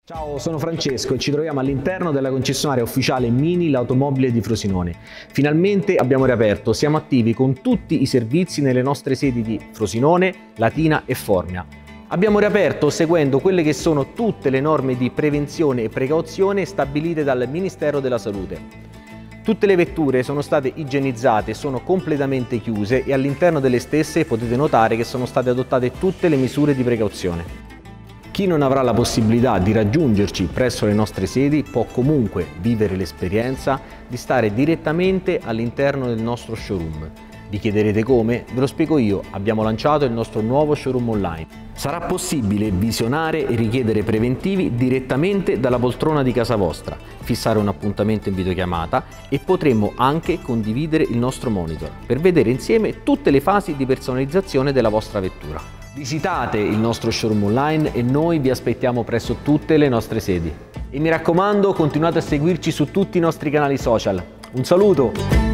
Ciao, sono Francesco e ci troviamo all'interno della concessionaria ufficiale Mini l'automobile di Frosinone. Finalmente abbiamo riaperto, siamo attivi con tutti i servizi nelle nostre sedi di Frosinone, Latina e Formia. Abbiamo riaperto seguendo quelle che sono tutte le norme di prevenzione e precauzione stabilite dal Ministero della Salute. Tutte le vetture sono state igienizzate, sono completamente chiuse e all'interno delle stesse potete notare che sono state adottate tutte le misure di precauzione. Chi non avrà la possibilità di raggiungerci presso le nostre sedi può comunque vivere l'esperienza di stare direttamente all'interno del nostro showroom. Vi chiederete come? Ve lo spiego io, abbiamo lanciato il nostro nuovo showroom online. Sarà possibile visionare e richiedere preventivi direttamente dalla poltrona di casa vostra, fissare un appuntamento in videochiamata e potremo anche condividere il nostro monitor per vedere insieme tutte le fasi di personalizzazione della vostra vettura. Visitate il nostro showroom online e noi vi aspettiamo presso tutte le nostre sedi. E mi raccomando, continuate a seguirci su tutti i nostri canali social. Un saluto!